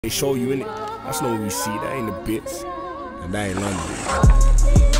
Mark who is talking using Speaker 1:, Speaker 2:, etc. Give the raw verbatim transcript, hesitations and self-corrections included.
Speaker 1: They show you in it. That's not what we see. That ain't the bits. And that ain't London.